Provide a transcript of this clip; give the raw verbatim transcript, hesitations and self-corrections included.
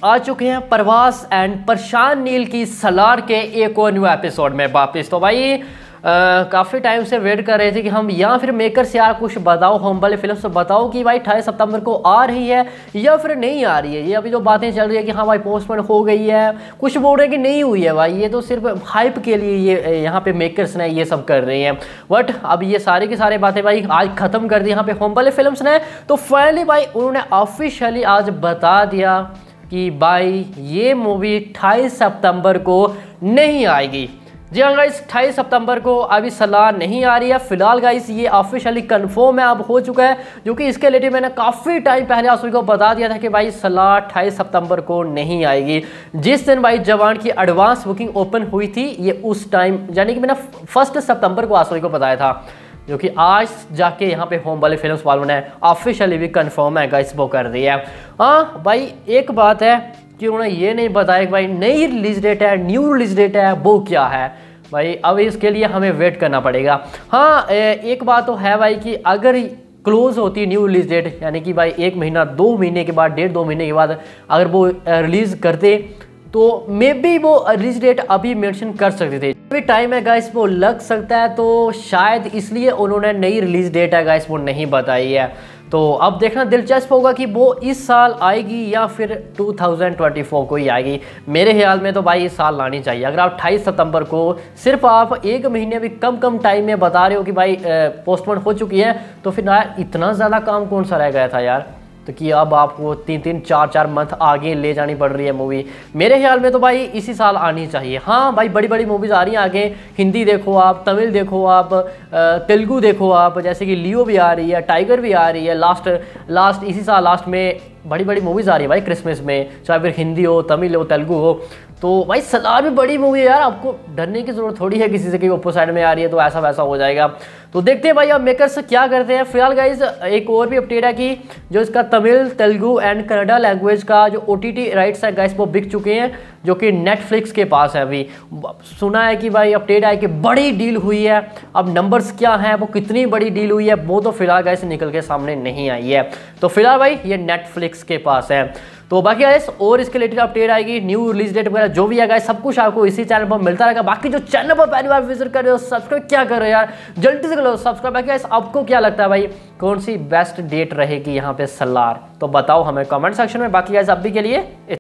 आ चुके हैं प्रवास एंड प्रशांत नील की सलार के एक और न्यू एपिसोड में वापस। तो भाई काफ़ी टाइम से वेट कर रहे थे कि हम या फिर मेकर से यार कुछ बताओ, होम वाले फिल्म से बताओ कि भाई अट्ठाईस सितंबर को आ रही है या फिर नहीं आ रही है। ये अभी जो बातें चल रही है कि हाँ भाई पोस्टपोन हो गई है, कुछ बोल रहे हैं कि नहीं हुई है। भाई ये तो सिर्फ हाइप के लिए ये यहाँ पे मेकर्स ने ये सब कर रहे हैं। बट अब ये सारी की सारी बातें भाई आज ख़त्म कर दी यहाँ पे होम वाले फिल्म ने। तो फाइनली भाई उन्होंने ऑफिशियली आज बता दिया कि भाई ये मूवी अट्ठाईस सितंबर को नहीं आएगी। जी हाँ गाइस, अट्ठाईस सितंबर को अभी सलाह नहीं आ रही है फिलहाल गाइस। ये ऑफिशियली कंफर्म है, अब हो चुका है, जो कि इसके रिलेटेड मैंने काफ़ी टाइम पहले आप सभी को बता दिया था कि भाई सलाह अट्ठाईस सितंबर को नहीं आएगी। जिस दिन भाई जवान की एडवांस बुकिंग ओपन हुई थी ये उस टाइम, यानी कि मैंने फर्स्ट सितंबर को आप सभी को बताया था, जो कि आज जाके यहाँ पे होम वाले फिल्म्स वालों ने ऑफिशियली भी कंफर्म है गाइस वो कर दी है। हाँ भाई एक बात है कि उन्होंने ये नहीं बताया कि भाई नई रिलीज डेट है, न्यू रिलीज डेट है, वो क्या है भाई। अब इसके लिए हमें वेट करना पड़ेगा। हाँ एक बात तो है भाई कि अगर क्लोज होती है न्यू रिलीज डेट, यानी कि भाई एक महीना दो महीने के बाद, डेढ़ दो महीने के बाद अगर वो रिलीज़ करते तो मे बी वो रिलीज डेट अभी मेंशन कर सकते थे। अभी टाइम है गाइस वो लग सकता है, तो शायद इसलिए उन्होंने नई रिलीज डेट है गाइस वो नहीं बताई है। तो अब देखना दिलचस्प होगा कि वो इस साल आएगी या फिर दो हज़ार चौबीस को ही आएगी। मेरे ख्याल में तो भाई इस साल लानी चाहिए। अगर आप अट्ठाईस सितंबर को सिर्फ आप एक महीने भी कम कम टाइम में बता रहे हो कि भाई पोस्टपोन हो चुकी है, तो फिर यार इतना ज़्यादा काम कौन सा रह गया था यार, तो कि अब आपको तीन तीन चार चार मंथ आगे ले जानी पड़ रही है मूवी। मेरे ख्याल में तो भाई इसी साल आनी चाहिए। हाँ भाई बड़ी बड़ी मूवीज़ आ रही हैं आगे, हिंदी देखो आप, तमिल देखो आप, तेलुगु देखो आप, जैसे कि लियो भी आ रही है, टाइगर भी आ रही है। लास्ट लास्ट इसी साल लास्ट में बड़ी बड़ी मूवीज़ आ रही है भाई क्रिसमस में, चाहे फिर हिंदी हो, तमिल हो, तेलुगु हो। तो भाई सलार भी बड़ी मूवी है यार, आपको डरने की जरूरत थोड़ी है किसी से कि ओप्पो साइड में आ रही है तो ऐसा वैसा हो जाएगा। तो देखते हैं भाई अब मेकर्स क्या करते हैं। फिलहाल गाइज एक और भी अपडेट है कि जो इसका तमिल, तेलुगु एंड कन्नड़ा लैंग्वेज का जो ओटीटी राइट्स है गाइज वो बिक चुके हैं, जो कि नेटफ्लिक्स के पास है। अभी सुना है कि भाई अपडेट है कि बड़ी डील हुई है। अब नंबर्स क्या हैं, वो कितनी बड़ी डील हुई है, वो तो फिलहाल गाइज निकल के सामने नहीं आई है। तो फिलहाल भाई ये नेटफ्लिक्स के पास है। तो बाकी गाइस और इसके रिलेटेड अपडेट आएगी, न्यू रिलीज डेट वगैरह जो भी है गाइस सब कुछ आपको इसी चैनल पर मिलता रहेगा। बाकी जो चैनल पर पहली बार विजिट कर रहे हो सब्सक्राइब क्या कर रहे हो यार, जल्दी से करो सब्सक्राइब। बाकी गाइस आपको क्या लगता है भाई कौन सी बेस्ट डेट रहेगी यहाँ पे सलार, तो बताओ हमें कमेंट सेक्शन में। बाकी गाइस अभी के लिए